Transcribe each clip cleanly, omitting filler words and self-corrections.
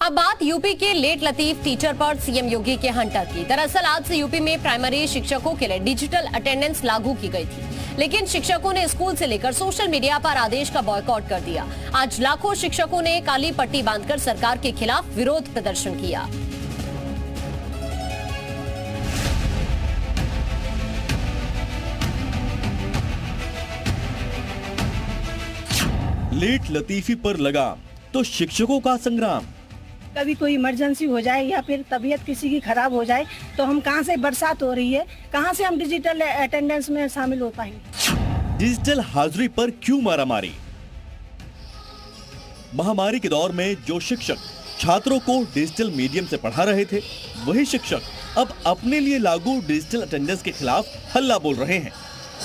अब बात यूपी के लेट लतीफ टीचर पर सीएम योगी के हंटर की। दरअसल आज से यूपी में प्राइमरी शिक्षकों के लिए डिजिटल अटेंडेंस लागू की गई थी, लेकिन शिक्षकों ने स्कूल से लेकर सोशल मीडिया पर आदेश का बॉयकॉट कर दिया। आज लाखों शिक्षकों ने काली पट्टी बांधकर सरकार के खिलाफ विरोध प्रदर्शन किया। लेट लतीफी पर लगाम तो शिक्षकों का संग्राम। कभी कोई इमरजेंसी हो जाए या फिर तबीयत किसी की खराब हो जाए तो हम कहां से, बरसात हो रही है, कहां से हम डिजिटल अटेंडेंस में शामिल हो पाएंगे। डिजिटल हाजिरी पर क्यों मारामारी? महामारी के दौर में जो शिक्षक छात्रों को डिजिटल मीडियम से पढ़ा रहे थे, वही शिक्षक अब अपने लिए लागू डिजिटल अटेंडेंस के खिलाफ हल्ला बोल रहे हैं।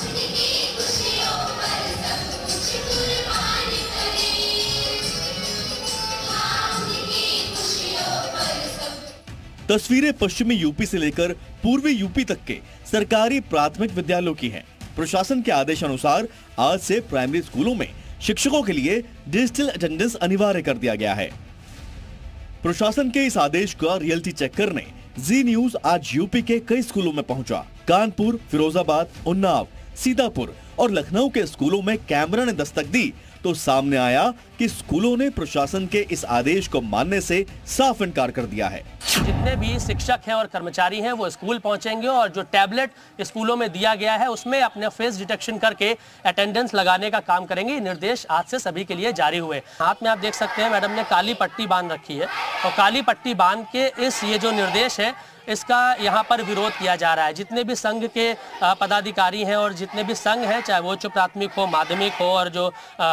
तस्वीरें पश्चिमी यूपी से लेकर पूर्वी यूपी तक के सरकारी प्राथमिक विद्यालयों की हैं। प्रशासन के आदेश अनुसार आज से प्राइमरी स्कूलों में शिक्षकों के लिए डिजिटल अटेंडेंस अनिवार्य कर दिया गया है। प्रशासन के इस आदेश का रियलिटी चेक करने जी न्यूज आज यूपी के कई स्कूलों में पहुंचा। कानपुर, फिरोजाबाद, उन्नाव, सीतापुर और लखनऊ के स्कूलों में कैमरा ने दस्तक दी तो सामने आया कि स्कूलों ने प्रशासन के इस आदेश को मानने से साफ इनकार कर दिया है। जितने भी शिक्षक हैं और कर्मचारी हैं वो स्कूल पहुंचेंगे और जो टैबलेट स्कूलों में दिया गया है उसमें अपने फेस डिटेक्शन करके अटेंडेंस लगाने का काम करेंगे। ये निर्देश आज से सभी के लिए जारी हुए। हाथ में आप देख सकते हैं मैडम ने काली पट्टी बांध रखी है और काली पट्टी बांध के ये जो निर्देश है इसका यहाँ पर विरोध किया जा रहा है। जितने भी संघ के पदाधिकारी हैं और जितने भी संघ हैं, चाहे वो उच्च प्राथमिक हो, माध्यमिक हो और जो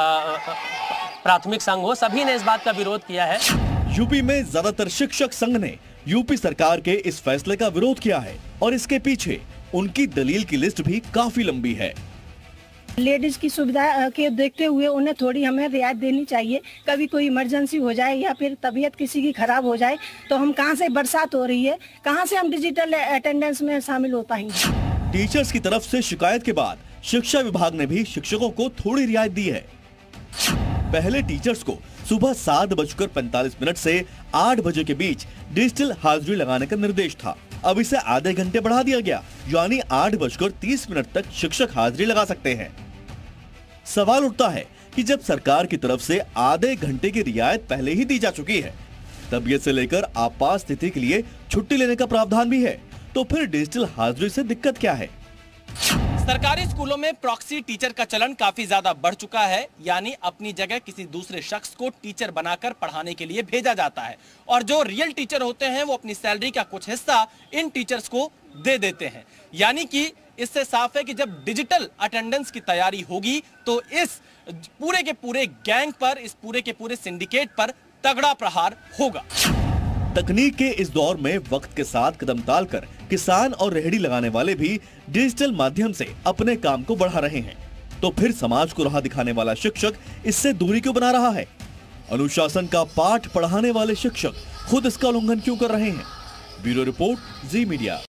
प्राथमिक संघ हो, सभी ने इस बात का विरोध किया है। यूपी में ज्यादातर शिक्षक संघ ने यूपी सरकार के इस फैसले का विरोध किया है और इसके पीछे उनकी दलील की लिस्ट भी काफी लंबी है। लेडीज की सुविधा के देखते हुए उन्हें थोड़ी हमें रियायत देनी चाहिए। कभी कोई इमरजेंसी हो जाए या फिर तबीयत किसी की खराब हो जाए तो हम कहां से, बरसात हो रही है, कहां से हम डिजिटल अटेंडेंस में शामिल हो पाएंगे। टीचर्स की तरफ से शिकायत के बाद शिक्षा विभाग ने भी शिक्षकों को थोड़ी रियायत दी है। पहले टीचर्स को सुबह 7:45 से 8 बजे के बीच डिजिटल हाजिरी लगाने का निर्देश था। अब इसे आधे घंटे बढ़ा दिया गया, यानी 8:30 तक शिक्षक हाजिरी लगा सकते हैं। सवाल उठता है कि जब सरकार की तरफ से आधे घंटे की रियायत पहले ही दी जा चुकी है, तबीयत से लेकर आपात स्थिति के लिए छुट्टी लेने का प्रावधान भी है, तो फिर डिजिटल हाजिरी से दिक्कत क्या है? सरकारी स्कूलों में प्रॉक्सी टीचर का चलन काफी ज्यादा बढ़ चुका है, यानी अपनी जगह किसी दूसरे शख्स को टीचर बनाकर पढ़ाने के लिए भेजा जाता है और जो रियल टीचर होते हैं वो अपनी सैलरी का कुछ हिस्सा इन टीचर्स को दे देते हैं। यानी कि इससे साफ है कि जब डिजिटल अटेंडेंस की तैयारी होगी तो इस पूरे के पूरे गैंग पर, इस पूरे के पूरे सिंडिकेट पर तगड़ा प्रहार होगा। तकनीक के इस दौर में वक्त के साथ कदम डालकर किसान और रेहड़ी लगाने वाले भी डिजिटल माध्यम से अपने काम को बढ़ा रहे हैं, तो फिर समाज को राह दिखाने वाला शिक्षक इससे दूरी क्यों बना रहा है? अनुशासन का पाठ पढ़ाने वाले शिक्षक खुद इसका उल्लंघन क्यों कर रहे हैं? Bureau report, Zee media.